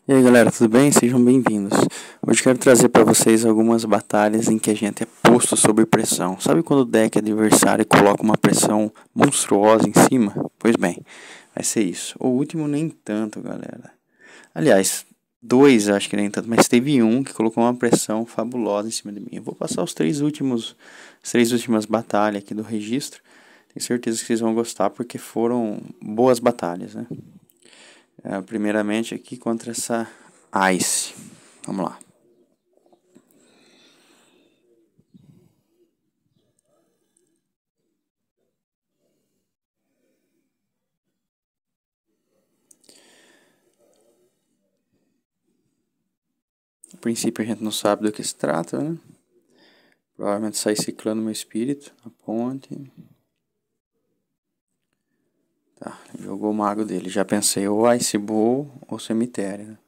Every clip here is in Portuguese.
E aí galera, tudo bem? Sejam bem-vindos. Hoje quero trazer para vocês algumas batalhas em que a gente é posto sob pressão. Sabe quando o deck adversário coloca uma pressão monstruosa em cima? Pois bem, vai ser isso. O último nem tanto, galera. Aliás, dois acho que nem tanto, mas teve um que colocou uma pressão fabulosa em cima de mim. Eu vou passar as três últimas batalhas aqui do registro. Tenho certeza que vocês vão gostar porque foram boas batalhas, né? Primeiramente aqui contra essa Ice. Vamos lá. A princípio a gente não sabe do que se trata, né? Provavelmente sai ciclando meu espírito na ponte. Tá, jogou o mago dele. Já pensei ou Ice Bull ou cemitério, né?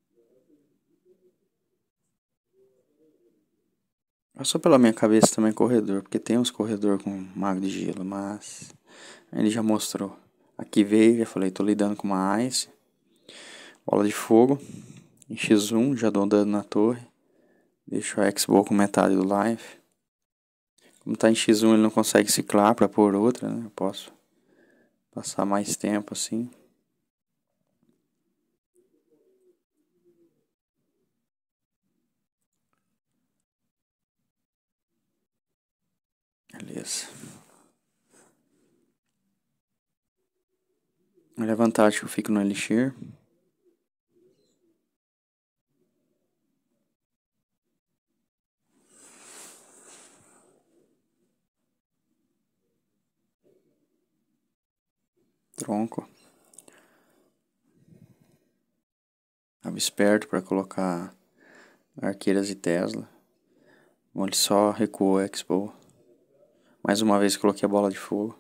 Passou pela minha cabeça também corredor, porque tem uns corredor com mago de gelo, mas ele já mostrou. Aqui veio, já falei, tô lidando com uma Ice. Bola de fogo. Em X1, já dou dano na torre. Deixo a X-Bow com metade do life. Como tá em X1 ele não consegue ciclar pra pôr outra, né? Eu posso passar mais tempo assim. Beleza. Olha a vantagem que eu fico no Elixir. Tronco. Tava esperto para colocar arqueiras e Tesla. Bom, ele só recuou a Expo. Mais uma vez coloquei a bola de fogo.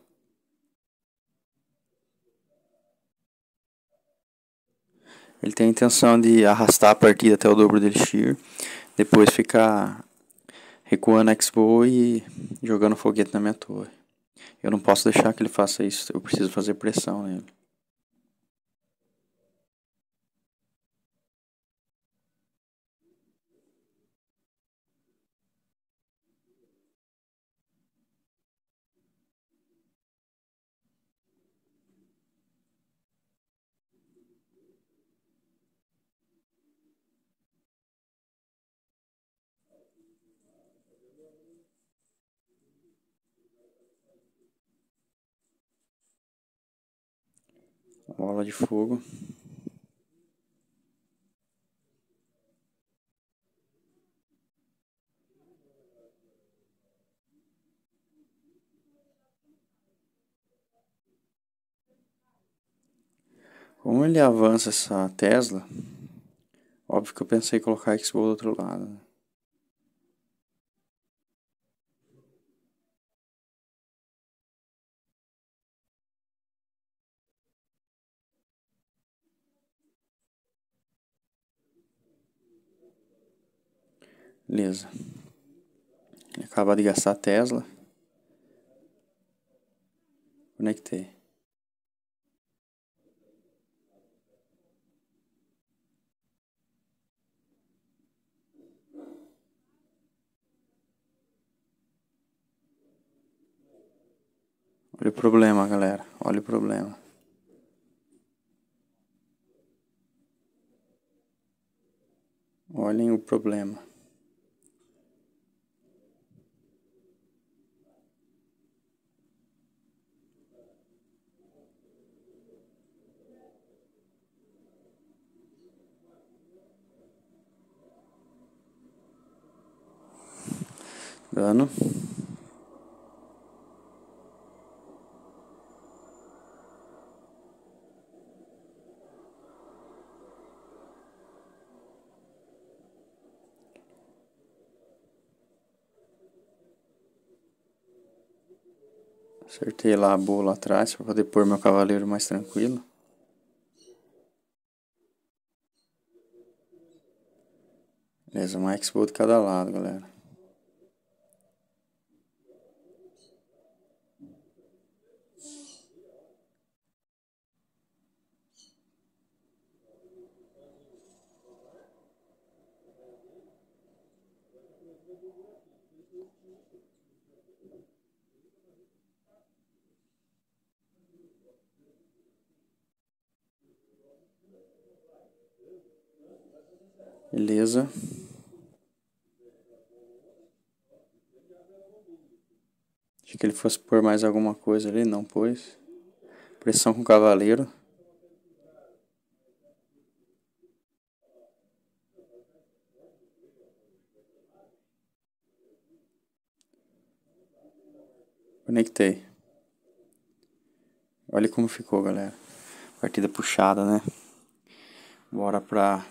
Ele tem a intenção de arrastar a partida até o dobro do Elixir. Depois ficar recuando a Expo e jogando foguete na minha torre. Eu não posso deixar que ele faça isso. Eu preciso fazer pressão nele. Bola de fogo. Como ele avança essa Tesla, óbvio que eu pensei em colocar a Expo do outro lado. Né? Beleza. Ele acaba de gastar a Tesla. Conectei. Olha o problema, galera. Olha o problema. Olhem o problema. Dano. Acertei lá a boa lá atrás para poder pôr meu cavaleiro mais tranquilo. Beleza, uma X-Bow de cada lado, galera. Beleza. Achei que ele fosse pôr mais alguma coisa ali, não pôs. Pressão com o cavaleiro. Conectei. Olha como ficou, galera. Partida puxada, né? Bora pra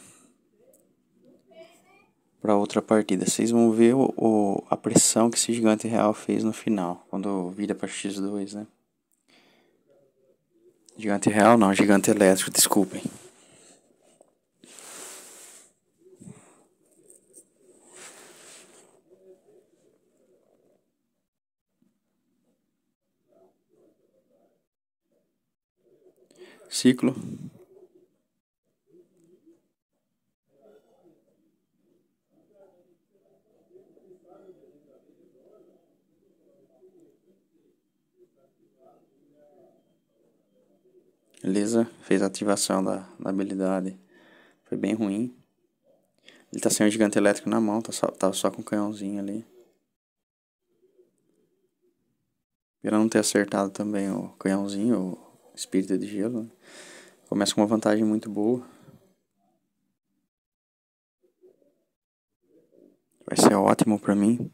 outra partida. Vocês vão ver a pressão que esse gigante real fez no final. Quando vira pra X2, né? Gigante real não, gigante elétrico, desculpem. Ciclo. Beleza, fez a ativação da habilidade. Foi bem ruim. Ele tá sem o gigante elétrico na mão, tava só com o canhãozinho ali. Pela não ter acertado também o canhãozinho, o espírito de gelo, né? Começa com uma vantagem muito boa. Vai ser ótimo pra mim.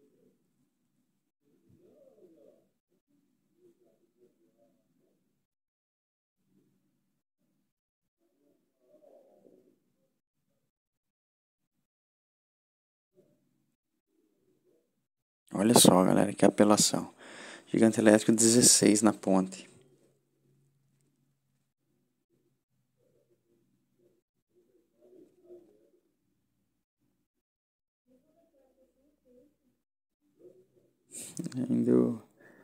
Olha só, galera, que apelação. Gigante elétrico 16 na ponte. Ainda...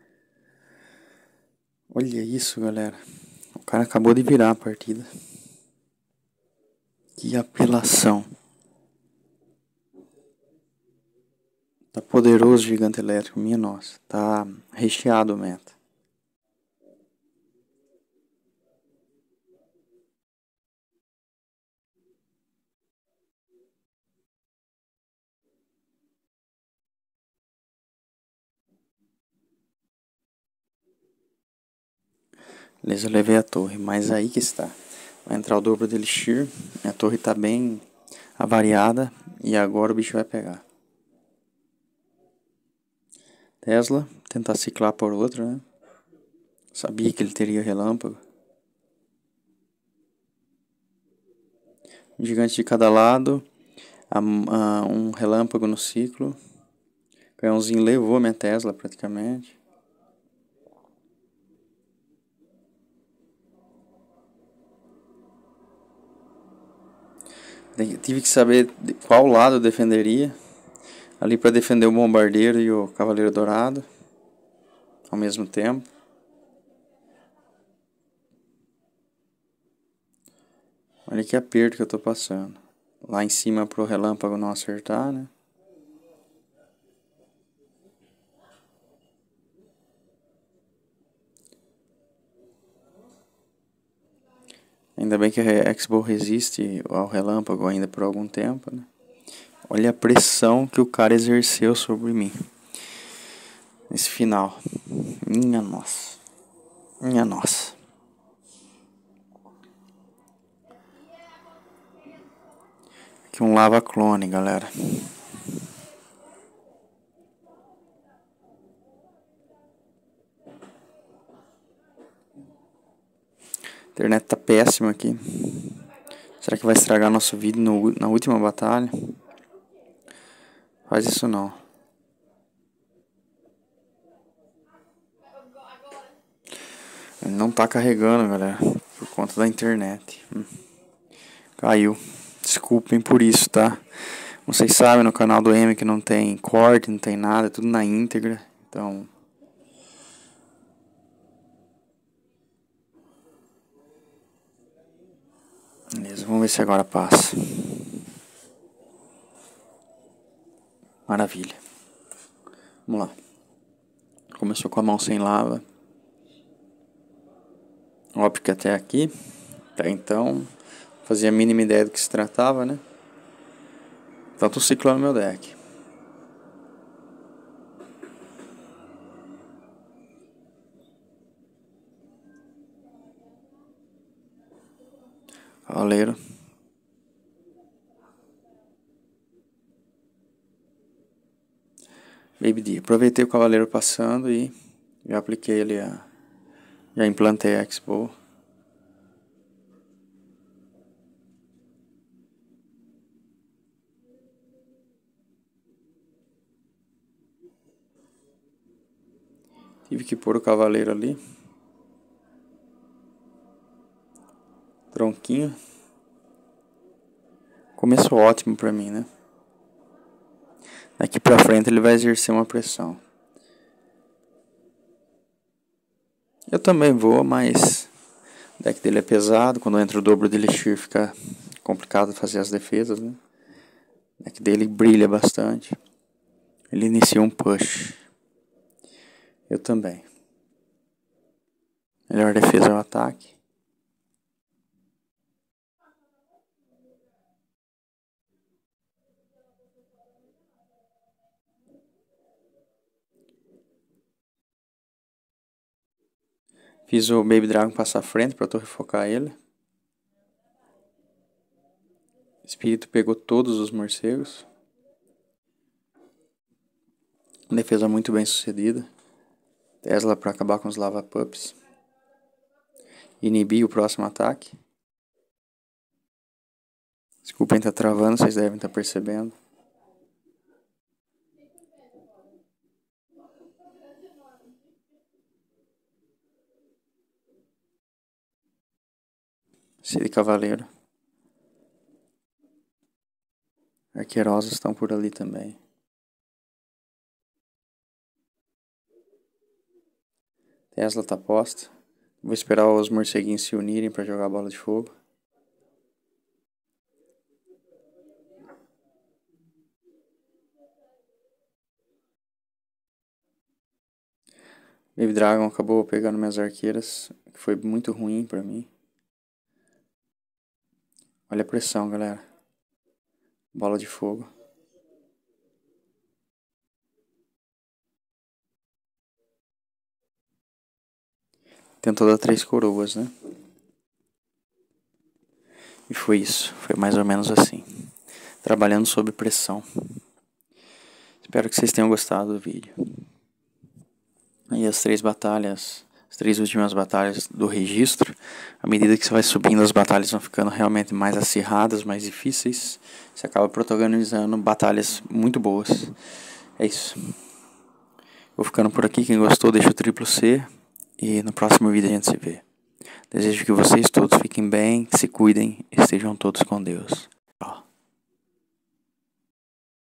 Olha isso, galera. O cara acabou de virar a partida. Que apelação. Tá poderoso o gigante elétrico, minha nossa. Tá recheado o meta. Beleza, eu levei a torre, mas aí que está. Vai entrar o dobro de Elixir. A torre tá bem avariada. E agora o bicho vai pegar. Tesla, tentar ciclar por outro, né? Sabia que ele teria relâmpago. Um gigante de cada lado. Um relâmpago no ciclo. O canhãozinho levou a minha Tesla praticamente. Tive que saber qual lado eu defenderia. Ali para defender o bombardeiro e o cavaleiro dourado. Ao mesmo tempo. Olha que aperto que eu tô passando. Lá em cima pro relâmpago não acertar, né? Ainda bem que a X-Bow resiste ao relâmpago ainda por algum tempo, né? Olha a pressão que o cara exerceu sobre mim. Nesse final. Minha nossa. Minha nossa. Aqui um lava clone, galera. A internet tá péssima aqui. Será que vai estragar nosso vídeo na última batalha? Faz isso não. Ele não tá carregando, galera. Por conta da internet. Caiu. Desculpem por isso, tá? Vocês sabem, no canal do M que não tem corte, não tem nada, é tudo na íntegra. Então... Beleza, vamos ver se agora passa. Maravilha. Vamos lá. Começou com a mão sem lava. Óbvio que até aqui, até então, fazia a mínima ideia do que se tratava, né? Então tô ciclando meu deck. Cavaleiro. Baby D. Aproveitei o cavaleiro passando e já apliquei ali já implantei a Expo. Tive que pôr o cavaleiro ali. Tronquinho. Começo ótimo pra mim, né? Daqui pra frente ele vai exercer uma pressão. Eu também vou, mas o deck dele é pesado. Quando entra o dobro de Elixir fica complicado fazer as defesas, né? O deck dele brilha bastante. Ele inicia um push. Eu também. Melhor defesa é o ataque. Fiz o Baby Dragon passar à frente para torre focar ele. Espírito pegou todos os morcegos. Defesa muito bem sucedida. Tesla para acabar com os Lava Pups. Inibir o próximo ataque. Desculpem estar travando, vocês devem estar percebendo. Cid Cavaleiro. Arqueirosos estão por ali também. Tesla tá posta. Vou esperar os morceguinhos se unirem para jogar a bola de fogo. Baby Dragon acabou pegando minhas arqueiras, que foi muito ruim pra mim. Olha a pressão, galera. Bola de fogo. Tentou dar 3 coroas, né? E foi isso. Foi mais ou menos assim. Trabalhando sob pressão. Espero que vocês tenham gostado do vídeo. E as 3 batalhas, as 3 últimas batalhas do registro, à medida que você vai subindo, as batalhas vão ficando realmente mais acirradas, mais difíceis. Você acaba protagonizando batalhas muito boas. É isso. Vou ficando por aqui. Quem gostou, deixa o triplo C. E no próximo vídeo a gente se vê. Desejo que vocês todos fiquem bem, se cuidem e estejam todos com Deus.